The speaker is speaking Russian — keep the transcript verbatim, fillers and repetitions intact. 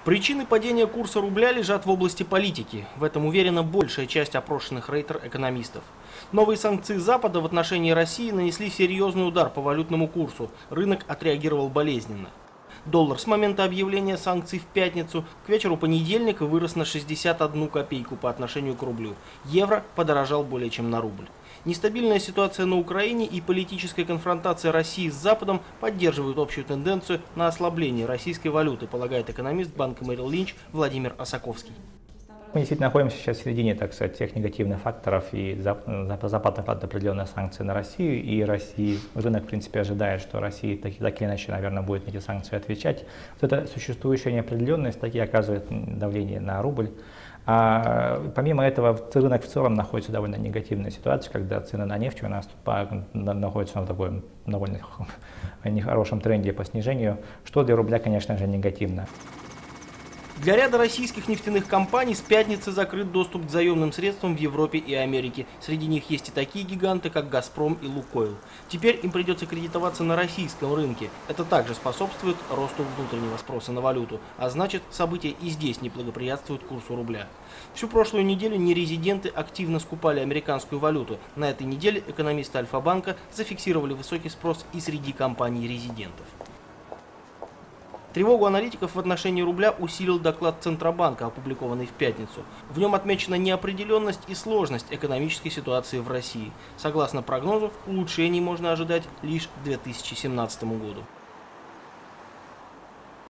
Причины падения курса рубля лежат в области политики. В этом уверена большая часть опрошенных рейтер-экономистов. Новые санкции Запада в отношении России нанесли серьезный удар по валютному курсу. Рынок отреагировал болезненно. Доллар с момента объявления санкций в пятницу к вечеру понедельника вырос на шестьдесят одну копейку по отношению к рублю. Евро подорожал более чем на рубль. Нестабильная ситуация на Украине и политическая конфронтация России с Западом поддерживают общую тенденцию на ослабление российской валюты, полагает экономист банка Merrill Lynch Владимир Осаковский. Мы действительно находимся сейчас в середине, так сказать, тех негативных факторов, и Запад накладывает определенные санкции на Россию, и России, рынок, в принципе, ожидает, что Россия так, так или иначе, наверное, будет на эти санкции отвечать. Вот эта существующая неопределенность таки оказывает давление на рубль. А помимо этого, рынок в целом находится в довольно негативной ситуации, когда цены на нефть у нас находятся на таком довольно нехорошем тренде по снижению, что для рубля, конечно же, негативно. Для ряда российских нефтяных компаний с пятницы закрыт доступ к заемным средствам в Европе и Америке. Среди них есть и такие гиганты, как «Газпром» и «Лукойл». Теперь им придется кредитоваться на российском рынке. Это также способствует росту внутреннего спроса на валюту, а значит, события и здесь не благоприятствуют курсу рубля. Всю прошлую неделю нерезиденты активно скупали американскую валюту. На этой неделе экономисты Альфа-банка зафиксировали высокий спрос и среди компаний-резидентов. Тревогу аналитиков в отношении рубля усилил доклад Центробанка, опубликованный в пятницу. В нем отмечена неопределенность и сложность экономической ситуации в России. Согласно прогнозу, улучшений можно ожидать лишь к две тысячи семнадцатому году.